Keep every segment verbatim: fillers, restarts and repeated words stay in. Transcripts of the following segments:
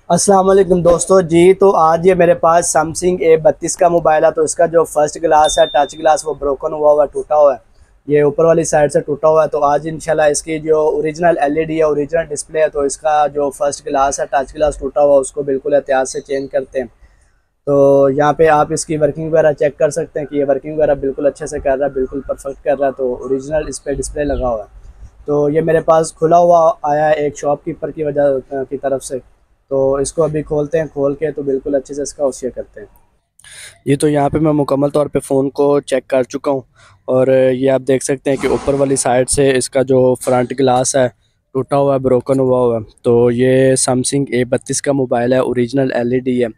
अस्सलाम वालेकुम दोस्तों जी। तो आज ये मेरे पास सैमसंग ए बत्तीस का मोबाइल है। तो इसका जो फर्स्ट ग्लास है, टच ग्लास, वो ब्रोकन हुआ हुआ है, टूटा हुआ है। ये ऊपर वाली साइड से टूटा हुआ है। तो आज इंशाल्लाह इसकी जो ओरिजिनल एलईडी है, ओरिजिनल डिस्प्ले है, तो इसका जो फर्स्ट ग्लास है, टच ग्लास टूटा हुआ है, उसको बिल्कुल एहतियात से चेंज करते हैं। तो यहाँ पे आप इसकी वर्किंग वगैरह चेक कर सकते हैं कि ये वर्किंग वगैरह बिल्कुल अच्छे से कर रहा है, बिल्कुल परफेक्ट कर रहा है। तो ओरिजिनल इस पर डिस्प्ले लगा हुआ है। तो ये मेरे पास खुला हुआ आया है एक शॉपकीपर की वजह की तरफ से। तो इसको अभी खोलते हैं, खोल के तो बिल्कुल अच्छे से इसका उसिया करते हैं। ये तो यहाँ पे मैं मुकम्मल तौर पे फ़ोन को चेक कर चुका हूँ। और ये आप देख सकते हैं कि ऊपर वाली साइड से इसका जो फ्रंट ग्लास है टूटा हुआ है, ब्रोकन हुआ हुआ है। तो ये सैमसंग ए बत्तीस का मोबाइल है, ओरिजिनल एलईडी है।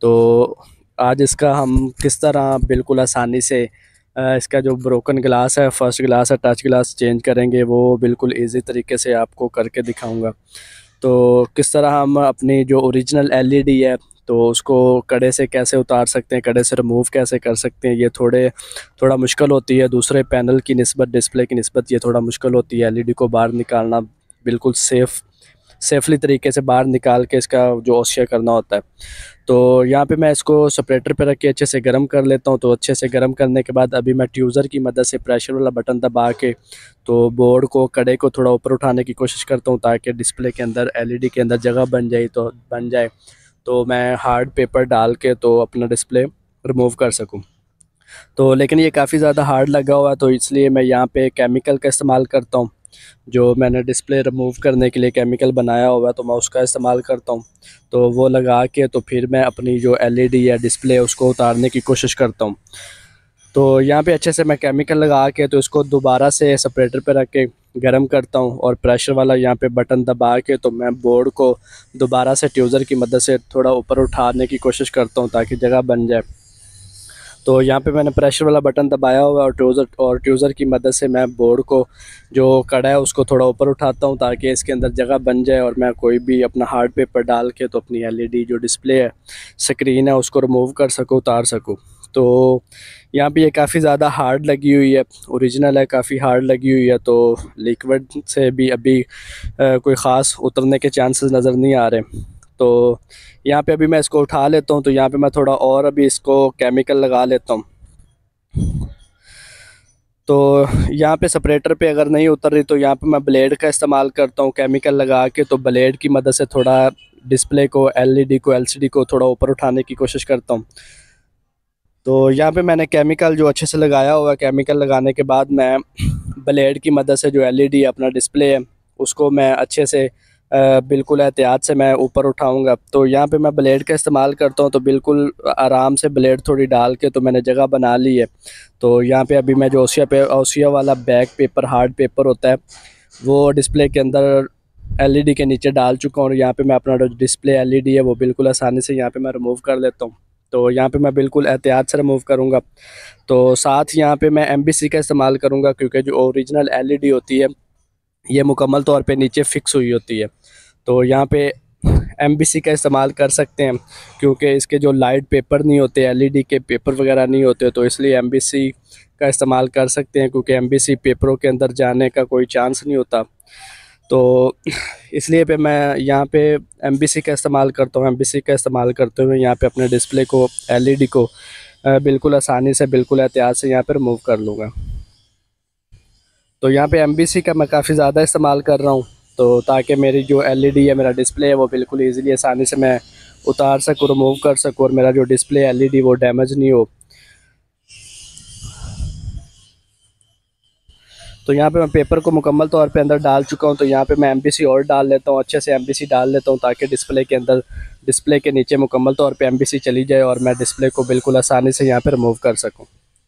तो आज इसका हम किस तरह बिल्कुल आसानी से अ, इसका जो ब्रोकन ग्लास है, फर्स्ट ग्लास है, टच ग्लास चेंज करेंगे, वो बिल्कुल इजी तरीके से आपको करके दिखाऊंगा। तो किस तरह हम अपनी जो ओरिजिनल एलईडी है तो उसको कड़े से कैसे उतार सकते हैं, कड़े से रिमूव कैसे कर सकते हैं, ये थोड़े थोड़ा मुश्किल होती है। दूसरे पैनल की निस्बत, डिस्प्ले की निस्बत ये थोड़ा मुश्किल होती है। एलईडी को बाहर निकालना बिल्कुल सेफ़ सेफली तरीके से बाहर निकाल के इसका जो ओसिया करना होता है। तो यहाँ पे मैं इसको सेपरेटर पे रख के अच्छे से गर्म कर लेता हूँ। तो अच्छे से गर्म करने के बाद अभी मैं ट्यूज़र की मदद से प्रेशर वाला बटन दबा के तो बोर्ड को, कड़े को थोड़ा ऊपर उठाने की कोशिश करता हूँ ताकि डिस्प्ले के अंदर, एलईडी के अंदर जगह बन जाए तो बन जाए तो मैं हार्ड पेपर डाल के तो अपना डिस्प्ले रिमूव कर सकूँ। तो लेकिन ये काफ़ी ज़्यादा हार्ड लगा हुआ है, तो इसलिए मैं यहाँ पे केमिकल का इस्तेमाल करता हूँ। जो मैंने डिस्प्ले रिमूव करने के लिए केमिकल बनाया हुआ है तो मैं उसका इस्तेमाल करता हूँ। तो वो लगा के तो फिर मैं अपनी जो एलईडी या डिस्प्ले है उसको उतारने की कोशिश करता हूँ। तो यहाँ पे अच्छे से मैं केमिकल लगा के तो इसको दोबारा से सेपरेटर पे रख के गर्म करता हूँ और प्रेशर वाला यहाँ पे बटन दबा के तो मैं बोर्ड को दोबारा से ट्यूज़र की मदद से थोड़ा ऊपर उठाने की कोशिश करता हूँ ताकि जगह बन जाए। तो यहाँ पे मैंने प्रेशर वाला बटन दबाया हुआ है और ट्यूज़र और ट्यूज़र की मदद से मैं बोर्ड को, जो कड़ा है, उसको थोड़ा ऊपर उठाता हूँ ताकि इसके अंदर जगह बन जाए और मैं कोई भी अपना हार्ड पेपर डाल के तो अपनी एलईडी जो डिस्प्ले है, स्क्रीन है, उसको रिमूव कर सकूँ, उतार सकूँ। तो यहाँ पे ये काफ़ी ज़्यादा हार्ड लगी हुई है, ओरिजिनल है, काफ़ी हार्ड लगी हुई है। तो लिक्विड से भी अभी अ, कोई ख़ास उतरने के चांसेस नज़र नहीं आ रहे। तो यहाँ पे अभी मैं इसको उठा लेता हूँ। तो यहाँ पे मैं थोड़ा और अभी इसको केमिकल लगा लेता हूँ। तो यहाँ पे सेपरेटर पे अगर नहीं उतर रही तो यहाँ पे मैं ब्लेड का इस्तेमाल करता हूँ केमिकल लगा के। तो ब्लेड की मदद से थोड़ा डिस्प्ले को, एलईडी को, एलसीडी को थोड़ा ऊपर उठाने की कोशिश करता हूँ। तो यहाँ पे मैंने केमिकल जो अच्छे से लगाया हुआ है, केमिकल लगाने के बाद मैं ब्लेड की मदद से जो एलईडी अपना डिस्प्ले है उसको मैं अच्छे से अ, बिल्कुल एहतियात से मैं ऊपर उठाऊंगा। तो यहाँ पे मैं ब्लेड का इस्तेमाल करता हूँ। तो बिल्कुल आराम से ब्लेड थोड़ी डाल के तो मैंने जगह बना ली है। तो यहाँ पे अभी मैं जो ओसिया पे ओसिया वाला बैक पेपर, हार्ड पेपर होता है, वो डिस्प्ले के अंदर एलईडी के नीचे डाल चुका हूँ। और यहाँ पे मैं अपना जो डिस्प्ले एलईडी है वो बिल्कुल आसानी से यहाँ पे मैं रिमूव कर लेता हूँ। तो यहाँ पे मैं बिल्कुल एहतियात से रिमूव करूँगा। तो साथ यहाँ पे मैं एम बी सी का इस्तेमाल करूँगा क्योंकि जो ओरिजिनल एलईडी होती है ये मुकम्मल तौर पे नीचे फिक्स हुई होती है। तो यहाँ पे एम बी सी का इस्तेमाल कर सकते हैं क्योंकि इसके जो लाइट पेपर नहीं होते, एलईडी के पेपर वगैरह नहीं होते, तो इसलिए एम बी सी का इस्तेमाल कर सकते हैं क्योंकि एम बी सी पेपरों के अंदर जाने का कोई चांस नहीं होता। तो इसलिए पे मैं यहाँ पे एम बी सी का इस्तेमाल करता हूँ। एम बी सी का इस्तेमाल करते हुए यहाँ पे अपने डिस्प्ले को, एलईडी को अ, बिल्कुल आसानी से, बिल्कुल एहतियात से यहाँ पे रिमूव कर लूँगा। तो यहाँ पे एम बी सी का मैं काफ़ी ज़्यादा इस्तेमाल कर रहा हूँ तो ताकि मेरी जो एलईडी है, मेरा डिस्प्ले है, वो बिल्कुल ईज़िली, आसानी से मैं उतार सकूँ, रिमूव कर सकूँ और मेरा जो डिस्प्ले एलईडी वो डैमेज नहीं हो। तो यहाँ पे मैं पेपर को मुकम्मल तौर पे अंदर डाल चुका हूँ। तो यहाँ पे मैं एम बी सी और डाल लेता हूँ, अच्छे से एम बी सी डाल लेता हूँ ताकि डिस्प्ले के अंदर, डिस्प्ले के नीचे मुकम्मल तौर पे एम बी सी चली जाए और मैं डिस्प्ले को बिल्कुल आसानी से यहाँ पे रिमूव कर सकूँ।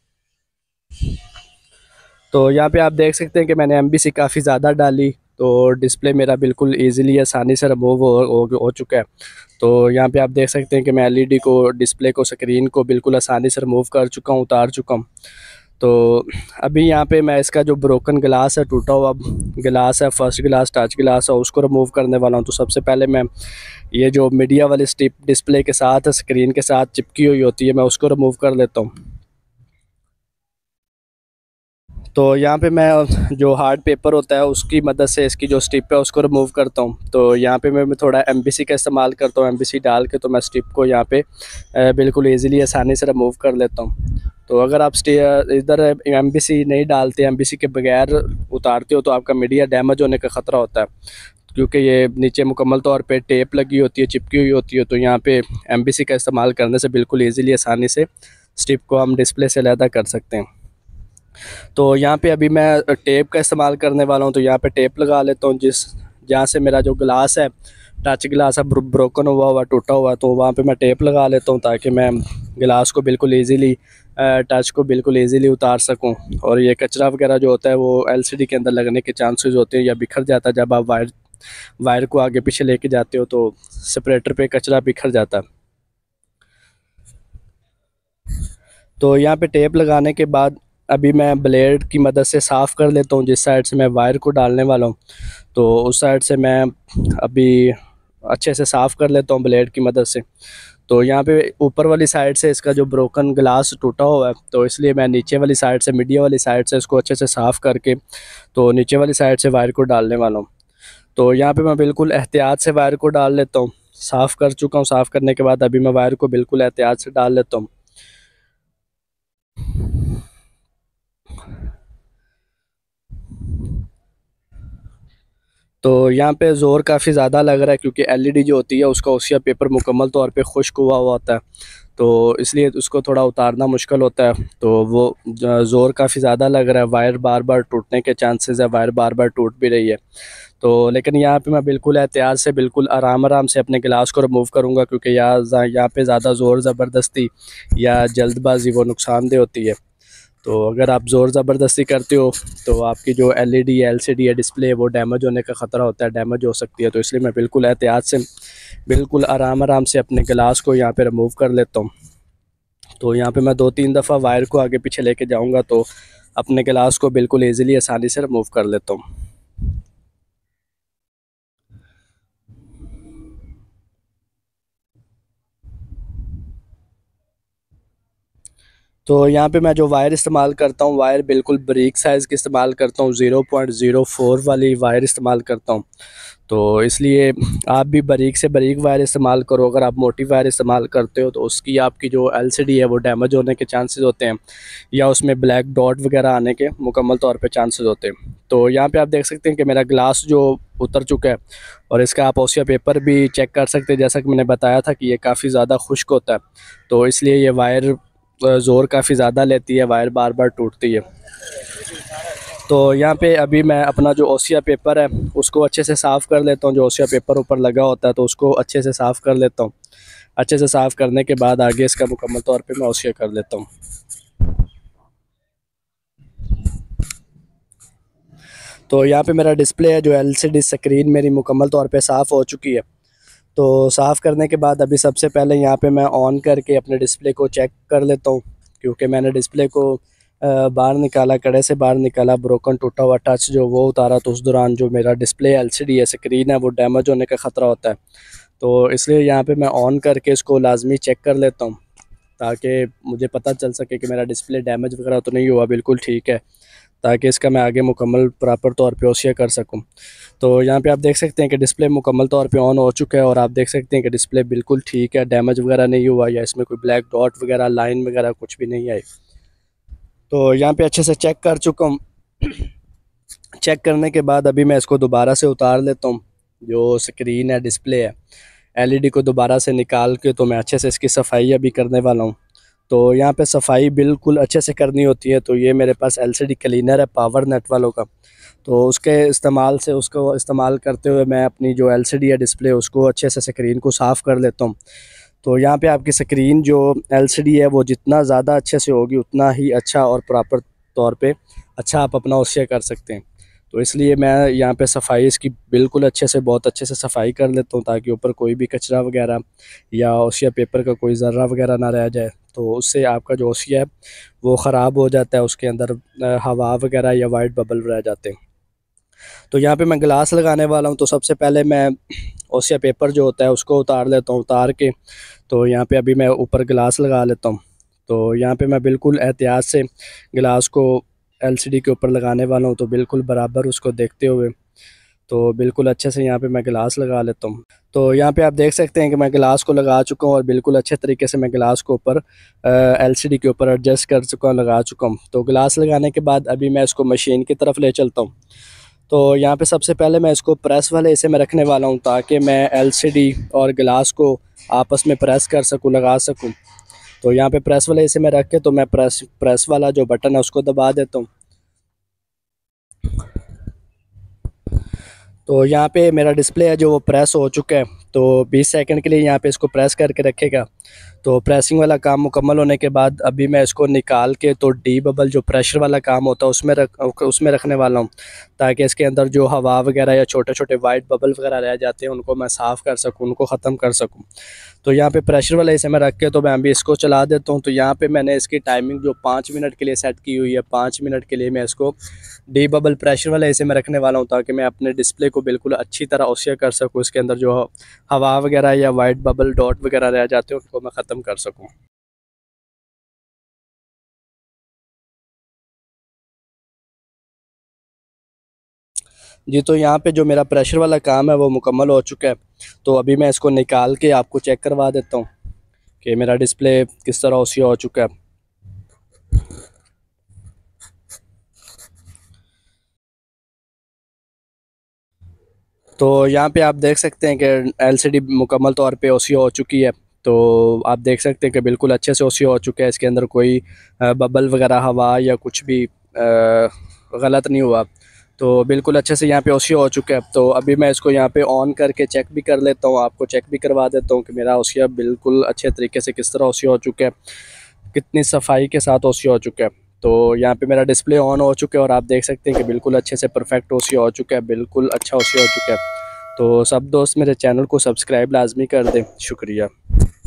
तो यहाँ पे आप देख सकते हैं कि मैंने एम बी सी काफ़ी ज़्यादा डाली तो डिस्प्ले मेरा बिल्कुल ईज़िली, आसानी से रिमूव हो, हो, हो चुका है। तो यहाँ पे आप देख सकते हैं कि मैं एलईडी को, डिस्प्ले को, स्क्रीन को बिल्कुल आसानी से रिमूव कर चुका हूँ, उतार चुका हूँ। तो अभी यहाँ पे मैं इसका जो ब्रोकन ग्लास है, टूटा हुआ ग्लास है, फर्स्ट ग्लास, टच ग्लास है, उसको रिमूव करने वाला हूँ। तो सबसे पहले मैं ये जो मीडिया वाली स्ट्रिप डिस्प्ले के साथ, स्क्रीन के साथ चिपकी हुई होती है, मैं उसको रिमूव कर लेता हूँ। तो यहाँ पे मैं जो हार्ड पेपर होता है उसकी मदद से इसकी जो स्ट्रिप है उसको रिमूव करता हूँ। तो यहाँ पे मैं मैं थोड़ा एमबीसी का इस्तेमाल करता हूँ। एमबीसी डाल के तो मैं स्ट्रिप को यहाँ पे अ, बिल्कुल इजीली आसानी से रिमूव कर लेता हूँ। तो अगर आप स्टे- इधर एमबीसी नहीं डालते, एमबीसी के बगैर उतारते हो, तो आपका मीडिया डैमेज होने का ख़तरा होता है, क्योंकि ये नीचे मुकम्मल तौर पे टेप लगी होती है, चिपकी हुई होती है। तो यहाँ पे एमबीसी का इस्तेमाल करने से बिल्कुल ईज़िली आसानी से स्ट्रिप को हम डिस्प्ले से अलहदा कर सकते हैं। तो यहाँ पे अभी मैं टेप का इस्तेमाल करने वाला हूँ। तो यहाँ पे टेप लगा लेता हूँ, जिस जहाँ से मेरा जो ग्लास है, टच ग्लास है, ब्रोकन हुआ हुआ टूटा हुआ, तो वहाँ पे मैं टेप लगा लेता हूँ ताकि मैं गिलास को बिल्कुल इजीली टच को बिल्कुल इजीली उतार सकूँ। और ये कचरा वगैरह जो होता है वो एलसीडी के अंदर लगने के चांसेस होते हैं या बिखर जाता है। जब आप वायर वायर को आगे पीछे लेके जाते हो तो सेपरेटर पे कचरा बिखर जाता है। तो यहाँ पे टेप लगाने के बाद अभी मैं ब्लेड की मदद से साफ़ कर लेता हूँ। जिस साइड से मैं वायर को डालने वाला हूँ तो उस साइड से मैं अभी अच्छे से साफ़ कर लेता हूँ ब्लेड की मदद से। तो यहाँ पे ऊपर वाली साइड से इसका जो ब्रोकन ग्लास टूटा हुआ है, तो इसलिए मैं नीचे वाली साइड से, मीडिया वाली साइड से इसको अच्छे से साफ़ करके तो नीचे वाली साइड से वायर को डालने वाला हूँ। तो यहाँ पे मैं बिल्कुल एहतियात से वायर को डाल लेता हूँ। साफ़ कर चुका हूँ, साफ़ करने के बाद अभी मैं वायर को बिल्कुल एहतियात से डाल लेता हूँ। तो यहाँ पे ज़ोर काफ़ी ज़्यादा लग रहा है, क्योंकि एलईडी जो होती है उसका ओसिया पेपर मुकम्मल तौर पे खुश्क हुआ हुआ होता है, तो इसलिए उसको थोड़ा उतारना मुश्किल होता है। तो वो ज़ोर काफ़ी ज़्यादा लग रहा है, वायर बार बार टूटने के चांसेस है, वायर बार बार टूट भी रही है। तो लेकिन यहाँ पे मैं बिल्कुल एहतियात से, बिल्कुल आराम आराम से अपने गिलास को रिमूव करूँगा, क्योंकि यहाँ यहाँ पे ज़्यादा ज़ोर ज़बरदस्ती या जल्दबाजी वो नुकसानदेह होती है। तो अगर आप ज़ोर ज़बरदस्ती करते हो तो आपकी जो एलईडी या एलसीडी या डिस्प्ले है वो डैमेज होने का ख़तरा होता है, डैमेज हो सकती है। तो इसलिए मैं बिल्कुल एहतियात से, बिल्कुल आराम आराम से अपने गिलास को यहाँ पे रिमूव कर लेता हूँ। तो यहाँ पे मैं दो तीन दफ़ा वायर को आगे पीछे लेके जाऊँगा तो अपने गिलास को बिल्कुल ईज़िली आसानी से रिमूव कर लेता हूँ। तो यहाँ पे मैं जो वायर इस्तेमाल करता हूँ, वायर बिल्कुल बारीक साइज़ की इस्तेमाल करता हूँ, ज़ीरो पॉइंट ज़ीरो फोर वाली वायर इस्तेमाल करता हूँ। तो इसलिए आप भी बारीक से बारीक वायर इस्तेमाल करो। अगर आप मोटी वायर इस्तेमाल करते हो तो उसकी आपकी जो एलसीडी है वो डैमेज होने के चांसेस होते हैं, या उसमें ब्लैक डॉट वगैरह आने के मुकम्मल तौर पे चांसेस होते हैं। तो यहाँ पे आप देख सकते हैं कि मेरा ग्लास जो उतर चुका है, और इसका आप ओसिया पेपर भी चेक कर सकते हैं। जैसा कि मैंने बताया था कि ये काफ़ी ज़्यादा खुश्क होता है, तो इसलिए ये वायर ज़ोर काफ़ी ज़्यादा लेती है, वायर बार बार टूटती है। तो यहाँ पे अभी मैं अपना जो ओसिया पेपर है उसको अच्छे से साफ़ कर लेता हूँ। जो ओसिया पेपर ऊपर लगा होता है तो उसको अच्छे से साफ़ कर लेता हूँ। अच्छे से साफ़ करने के बाद आगे इसका मुकम्मल तौर पे मैं ओसिया कर लेता हूँ। तो यहाँ पे मेरा डिस्प्ले है, जो एलसीडी स्क्रीन मेरी मुकम्मल तौर पे साफ़ हो चुकी है। तो साफ़ करने के बाद अभी सबसे पहले यहाँ पे मैं ऑन करके अपने डिस्प्ले को चेक कर लेता हूँ, क्योंकि मैंने डिस्प्ले को बाहर निकाला, कड़े से बाहर निकाला, ब्रोकन टूटा हुआ टच जो वो उतारा, तो उस दौरान जो मेरा डिस्प्ले एलसीडी है, स्क्रीन है, वो डैमेज होने का ख़तरा होता है। तो इसलिए यहाँ पे मैं ऑन करके इसको लाजमी चेक कर लेता हूँ, ताकि मुझे पता चल सके कि मेरा डिस्प्ले डैमेज वगैरह तो नहीं हुआ, बिल्कुल ठीक है, ताकि इसका मैं आगे मुकम्मल प्रॉपर तौर पे ओसिया कर सकूं। तो यहाँ पे आप देख सकते हैं कि डिस्प्ले मुकम्मल तौर पे ऑन हो चुका है, और आप देख सकते हैं कि डिस्प्ले बिल्कुल ठीक है, डैमेज वगैरह नहीं हुआ, या इसमें कोई ब्लैक डॉट वगैरह, लाइन वगैरह कुछ भी नहीं आई। तो यहाँ पे अच्छे से चेक कर चुका हूँ। चेक करने के बाद अभी मैं इसको दोबारा से उतार लेता हूँ। जो स्क्रीन है, डिस्प्ले है, एलईडी को दोबारा से निकाल के तो मैं अच्छे से इसकी सफाई अभी करने वाला हूँ। तो यहाँ पे सफाई बिल्कुल अच्छे से करनी होती है। तो ये मेरे पास एलसीडी क्लीनर है पावर नेट वालों का, तो उसके इस्तेमाल से, उसको इस्तेमाल करते हुए मैं अपनी जो एलसीडी है, डिस्प्ले, उसको अच्छे से स्क्रीन को साफ़ कर लेता हूँ। तो यहाँ पे आपकी स्क्रीन जो एलसीडी है वो जितना ज़्यादा अच्छे से होगी उतना ही अच्छा और प्रॉपर तौर पे अच्छा आप अपना ओसिया कर सकते हैं। तो इसलिए मैं यहाँ पे सफाई इसकी बिल्कुल अच्छे से, बहुत अच्छे से सफाई कर लेता हूँ, ताकि ऊपर कोई भी कचरा वगैरह या ओसिया पेपर का कोई ज़र्रा वगैरह ना रह जाए। तो उससे आपका जो ओसिया है वो ख़राब हो जाता है, उसके अंदर हवा वगैरह या वाइट बबल रह जाते हैं। तो यहाँ पे मैं ग्लास लगाने वाला हूँ। तो सबसे पहले मैं ओसिया पेपर जो होता है उसको उतार लेता हूँ। उतार के तो यहाँ पे अभी मैं ऊपर गिलास लगा लेता हूँ। तो यहाँ पे मैं बिल्कुल एहतियात से गिलास को एलसीडी के ऊपर लगाने वाला हूँ, तो बिल्कुल बराबर उसको देखते हुए तो बिल्कुल अच्छे से यहाँ पे मैं गिलास लगा लेता हूँ। तो यहाँ पे आप देख सकते हैं कि मैं गिलास को लगा चुका हूँ और बिल्कुल अच्छे तरीके से मैं गिलास को ऊपर एलसीडी के ऊपर एडजस्ट कर चुका हूँ, लगा चुका हूँ। तो गिलास लगाने के बाद अभी मैं इसको मशीन की तरफ ले चलता हूँ। तो यहाँ पे सबसे पहले मैं इसको प्रेस वाले हिस्से में रखने वाला हूँ, ताकि मैं एलसीडी और गिलास को आपस में प्रेस कर सकूँ, लगा सकूँ। तो यहाँ पे प्रेस वाले हिस्से में रख के तो मैं प्रेस प्रेस वाला जो बटन है उसको दबा देता हूँ। तो यहाँ पे मेरा डिस्प्ले है जो वो प्रेस हो चुका है। तो बीस सेकंड के लिए यहाँ पे इसको प्रेस करके रखेगा। तो प्रेसिंग वाला काम मुकम्मल होने के बाद अभी मैं इसको निकाल के तो डी बबल जो प्रेशर वाला काम होता है उसमें रख उसमें रखने वाला हूँ, ताकि इसके अंदर जो हवा वगैरह या छोटे छोटे वाइट बबल वगैरह रह जाते हैं उनको मैं साफ़ कर सकूँ, उनको ख़त्म कर सकूँ। तो यहाँ पे प्रेशर वाले हिस्से में रख के तो मैं अभी इसको चला देता हूँ। तो यहाँ पे मैंने इसकी टाइमिंग जो पाँच मिनट के लिए सेट की हुई है, पाँच मिनट के लिए मैं इसको डी बबल प्रेशर वाले हिस्से में रखने वाला हूँ, ताकि मैं अपने डिस्प्ले को बिल्कुल अच्छी तरह ओसिया कर सकूँ। इसके अंदर जो हवा वगैरह या वाइट बबल डॉट वगैरह रह जाते हैं उनको मैं ख़त्म कर सकूँ। जी, तो यहाँ पे जो मेरा प्रेशर वाला काम है वो मुकम्मल हो चुका है। तो अभी मैं इसको निकाल के आपको चेक करवा देता हूँ कि मेरा डिस्प्ले किस तरह ओसिया हो चुका है। तो यहाँ पे आप देख सकते हैं कि एलसीडी मुकम्मल तौर पे ओसिया हो चुकी है। तो आप देख सकते हैं कि बिल्कुल अच्छे से ओसिया हो चुका है। इसके अंदर कोई बबल वगैरह हवा या कुछ भी गलत नहीं हुआ। तो बिल्कुल अच्छे से यहाँ पे ओसिया हो चुका है। तो अभी मैं इसको यहाँ पे ऑन करके चेक भी कर लेता हूँ, आपको चेक भी करवा देता हूँ कि मेरा ओसिया बिल्कुल अच्छे तरीके से किस तरह ओसिया हो चुका है, कितनी सफाई के साथ ओसिया हो चुका है। तो यहाँ पे मेरा डिस्प्ले ऑन हो चुका है और आप देख सकते हैं कि बिल्कुल अच्छे से परफेक्ट ओसिया हो चुका है, बिल्कुल अच्छा ओसिया हो चुका है। तो सब दोस्त मेरे चैनल को सब्सक्राइब लाजमी कर दें। शुक्रिया।